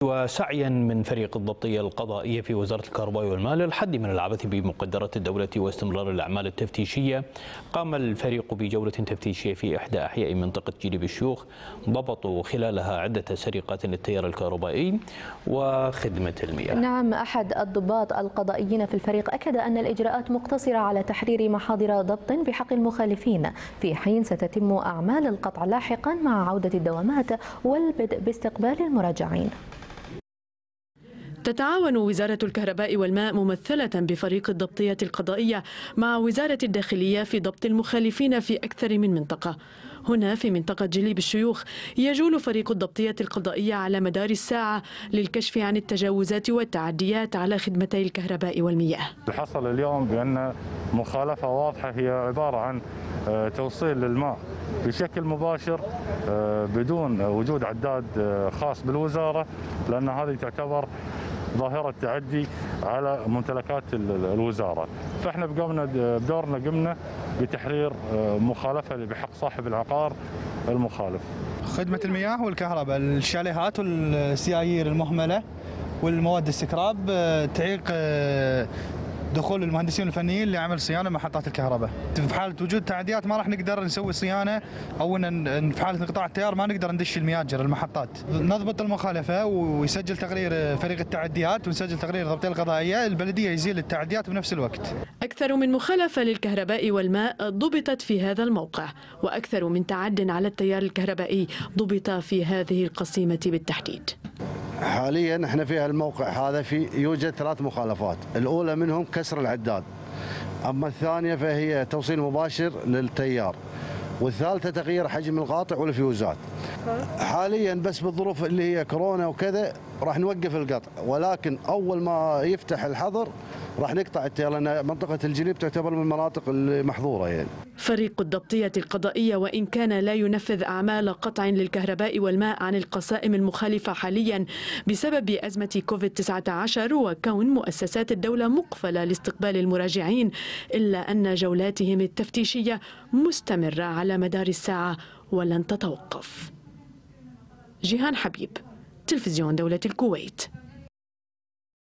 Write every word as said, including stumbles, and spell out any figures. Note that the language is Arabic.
وسعيا من فريق الضبطية القضائية في وزارة الكهرباء والماء للحد من العبث بمقدرات الدولة واستمرار الأعمال التفتيشية، قام الفريق بجولة تفتيشية في إحدى أحياء منطقة جليب الشيوخ ضبطوا خلالها عدة سرقات للتيار الكهربائي وخدمة المياه. نعم، أحد الضباط القضائيين في الفريق أكد أن الإجراءات مقتصرة على تحرير محاضر ضبط بحق المخالفين، في حين ستتم أعمال القطع لاحقا مع عودة الدوامات والبدء باستقبال المراجعين. تتعاون وزارة الكهرباء والماء ممثلة بفريق الضبطية القضائية مع وزارة الداخلية في ضبط المخالفين في أكثر من منطقة. هنا في منطقة جليب الشيوخ يجول فريق الضبطية القضائية على مدار الساعة للكشف عن التجاوزات والتعديات على خدمتي الكهرباء والمياه. حصل اليوم بأن مخالفة واضحة هي عبارة عن توصيل للماء بشكل مباشر بدون وجود عداد خاص بالوزارة، لأن هذه تعتبر ظاهرة تعدي على ممتلكات الوزارة. فاحنا قمنا بدورنا قمنا بتحرير مخالفة بحق صاحب العقار المخالف. خدمة المياه والكهرباء، الشاليهات والسيايير المهملة والمواد السكراب تعيق دخول المهندسين الفنيين لعمل صيانه محطات الكهرباء. في حاله وجود تعديات ما راح نقدر نسوي صيانه، او ان في حاله انقطاع التيار ما نقدر ندش المياجر المحطات. نضبط المخالفه ويسجل تقرير فريق التعديات ونسجل تقرير الضبطيه القضائيه، البلديه يزيل التعديات بنفس الوقت. اكثر من مخالفه للكهرباء والماء ضبطت في هذا الموقع، واكثر من تعد على التيار الكهربائي ضبط في هذه القسيمه بالتحديد. حاليا احنا في الموقع هذا في يوجد ثلاث مخالفات، الاولى منهم كسر العداد، اما الثانيه فهي توصيل مباشر للتيار، والثالثه تغيير حجم القاطع والفيوزات. حاليا بس بالظروف اللي هي كورونا وكذا راح نوقف القطع، ولكن اول ما يفتح الحظر راح نقطع التيار، لان منطقه الجليب تعتبر من المناطق المحظوره يعني. فريق الضبطية القضائية وإن كان لا ينفذ أعمال قطع للكهرباء والماء عن القسائم المخالفة حاليا بسبب أزمة كوفيد تسعة عشر وكون مؤسسات الدولة مقفلة لاستقبال المراجعين، إلا أن جولاتهم التفتيشية مستمرة على مدار الساعة ولن تتوقف. جيهان حبيب، تلفزيون دولة الكويت.